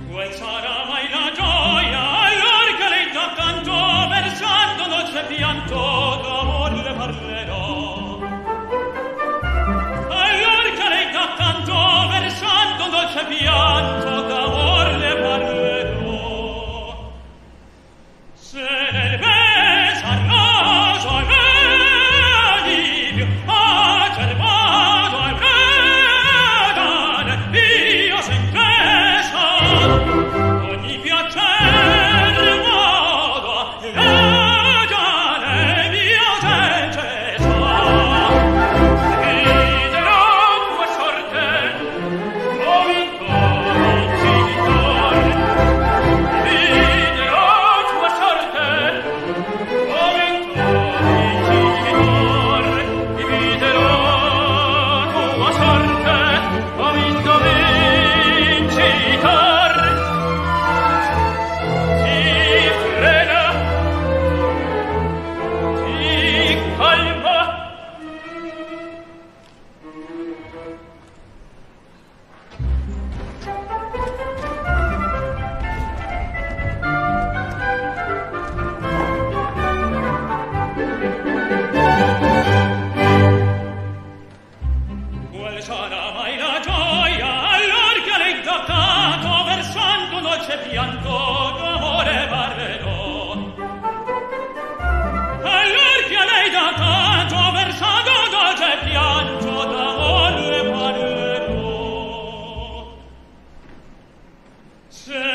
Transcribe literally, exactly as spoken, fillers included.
Qual sarà mai la gioia, allor che lei da canto, versando dolce pianto, d'amor le parlerò. Allor che lei da canto, versando dolce pianto, d'amor le parlerò. Se nel bes arroso e venibio, a quel modo e vedane, io s'intesa, ogni piacere modo, vedane, io s'intesa. Videro tua sorte, o vinto vincitore, videro tua sorte, o vinto vincitore, videro tua sorte, o vinto vincitore. Ti frena, ti calma, qual sarà mai la gioia, allor che lei da canto, versando un dolce pianto, d'amore parlerò. Allor che lei da canto, versando un dolce pianto, d'amore parlerò. Se